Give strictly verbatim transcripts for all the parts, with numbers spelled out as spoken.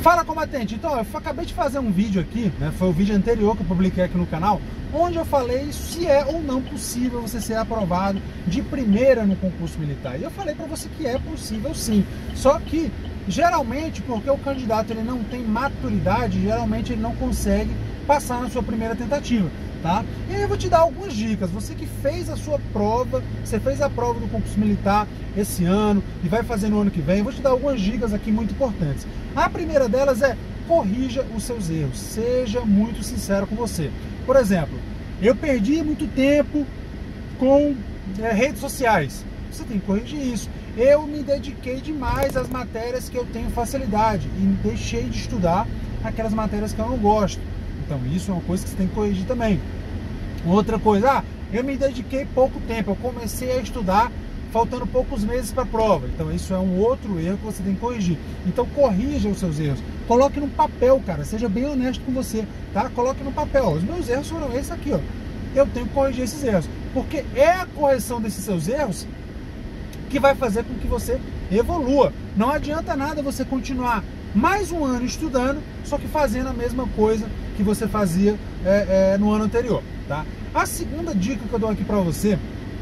Fala, combatente! Então, eu acabei de fazer um vídeo aqui, né? Foi o vídeo anterior que eu publiquei aqui no canal, onde eu falei se é ou não possível você ser aprovado de primeira no concurso militar. E eu falei para você que é possível sim, só que geralmente, porque o candidato ele não tem maturidade, geralmente ele não consegue passar na sua primeira tentativa, tá? E aí eu vou te dar algumas dicas. Você que fez a sua prova, você fez a prova do concurso militar esse ano e vai fazer no ano que vem, eu vou te dar algumas dicas aqui muito importantes. A primeira delas é: corrija os seus erros, seja muito sincero com você. Por exemplo, eu perdi muito tempo com é, redes sociais. Você tem que corrigir isso. Eu me dediquei demais às matérias que eu tenho facilidade e deixei de estudar aquelas matérias que eu não gosto. Então isso é uma coisa que você tem que corrigir também. Outra coisa, ah, eu me dediquei pouco tempo, eu comecei a estudar faltando poucos meses para a prova. Então isso é um outro erro que você tem que corrigir. Então corrija os seus erros. Coloque no papel, cara, seja bem honesto com você, tá? Coloque no papel. Os meus erros foram esses aqui, ó. Eu tenho que corrigir esses erros, porque é a correção desses seus erros que vai fazer com que você evolua. Não adianta nada você continuar mais um ano estudando, só que fazendo a mesma coisa que você fazia é, é, no ano anterior, tá? A segunda dica que eu dou aqui para você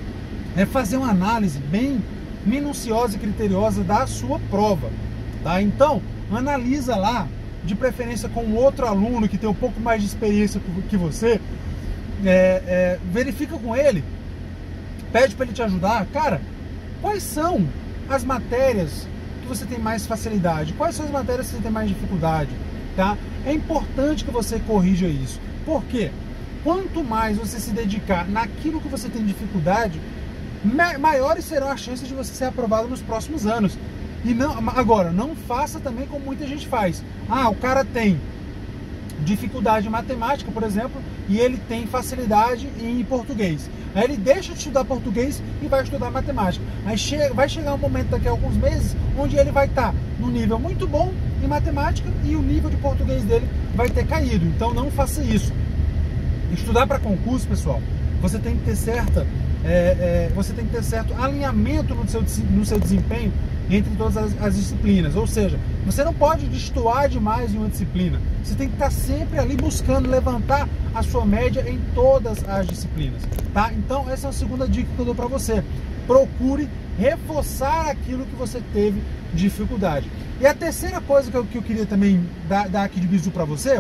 é fazer uma análise bem minuciosa e criteriosa da sua prova, tá? Então, analisa lá, de preferência com outro aluno que tem um pouco mais de experiência que você, é, é, verifica com ele, pede para ele te ajudar. Cara, quais são as matérias que você tem mais facilidade? Quais são as matérias que você tem mais dificuldade? Tá? É importante que você corrija isso. Por quê? Quanto mais você se dedicar naquilo que você tem dificuldade, maiores serão as chances de você ser aprovado nos próximos anos. E não, agora, não faça também como muita gente faz. Ah, o cara tem dificuldade em matemática, por exemplo, e ele tem facilidade em português. Aí ele deixa de estudar português e vai estudar matemática. Aí chega, vai chegar um momento daqui a alguns meses onde ele vai estar no nível muito bom em matemática e o nível de português dele vai ter caído. Então não faça isso. Estudar para concurso, pessoal, você tem que ter certa, é, é, você tem que ter certo alinhamento no seu, no seu desempenho entre todas as, as disciplinas. Ou seja, você não pode destoar demais em uma disciplina. Você tem que estar sempre ali buscando levantar a sua média em todas as disciplinas, tá? Então essa é a segunda dica que eu dou para você. Procure reforçar aquilo que você teve dificuldade. E a terceira coisa que eu, que eu queria também dar, dar aqui de bizu para você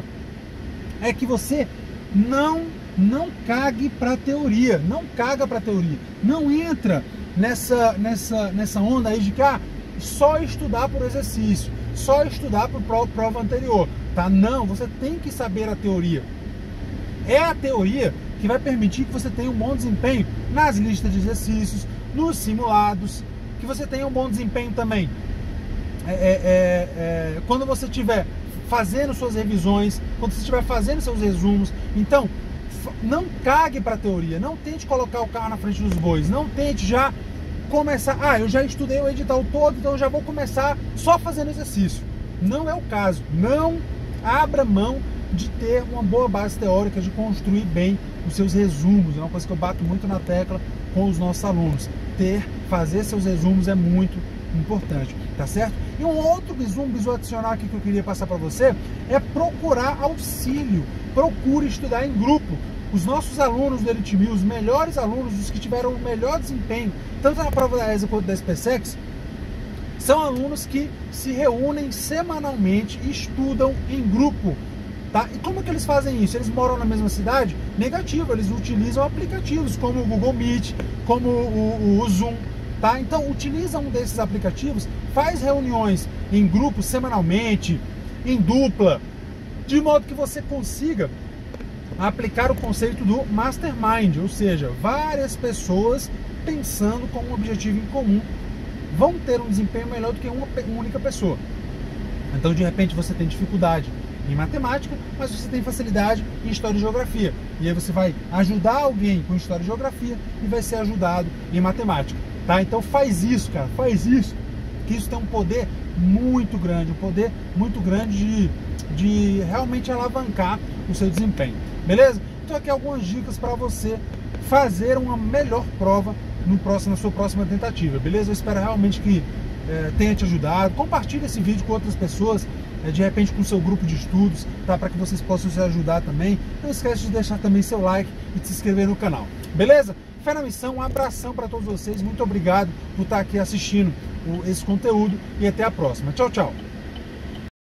é que você não não cague para teoria, não caga para teoria, não entra nessa nessa nessa onda aí de que ah, só estudar por exercício, só estudar por prova anterior, tá? Não, você tem que saber a teoria. É a teoria que vai permitir que você tenha um bom desempenho nas listas de exercícios, nos simulados, que você tenha um bom desempenho também é, é, é, quando você estiver fazendo suas revisões, quando você estiver fazendo seus resumos. Então, não cague para a teoria, não tente colocar o carro na frente dos bois, não tente já começar, ah, eu já estudei o edital todo, então eu já vou começar só fazendo exercício. Não é o caso. Não abra mão de ter uma boa base teórica, de construir bem os seus resumos. É uma coisa que eu bato muito na tecla com os nossos alunos. Ter, fazer seus resumos é muito importante, tá certo? E um outro bizu, um bizu adicional aqui que eu queria passar para você é procurar auxílio. Procure estudar em grupo. Os nossos alunos do Elite mil, os melhores alunos, os que tiveram o melhor desempenho, tanto na prova da E S A quanto da SpaceX, são alunos que se reúnem semanalmente e estudam em grupo, tá? E como é que eles fazem isso? Eles moram na mesma cidade? Negativo, eles utilizam aplicativos como o Google Meet, como o, o, o Zoom, tá? Então utiliza um desses aplicativos, faz reuniões em grupo semanalmente, em dupla, de modo que você consiga aplicar o conceito do mastermind, ou seja, várias pessoas pensando com um objetivo em comum vão ter um desempenho melhor do que uma, uma única pessoa. Então, de repente, você tem dificuldade em matemática, mas você tem facilidade em história e geografia. E aí você vai ajudar alguém com história e geografia e vai ser ajudado em matemática, tá? Então faz isso, cara, faz isso, que isso tem um poder muito grande, um poder muito grande de, de realmente alavancar o seu desempenho. Beleza? Então aqui algumas dicas para você fazer uma melhor prova no próximo, na sua próxima tentativa, beleza? Eu espero realmente que é, tenha te ajudado. Compartilhe esse vídeo com outras pessoas é, de repente com o seu grupo de estudos, tá? Para que vocês possam se ajudar também. Não esquece de deixar também seu like e de se inscrever no canal, beleza? Fé na missão, um abração para todos vocês, muito obrigado por estar aqui assistindo esse conteúdo e até a próxima. Tchau, tchau!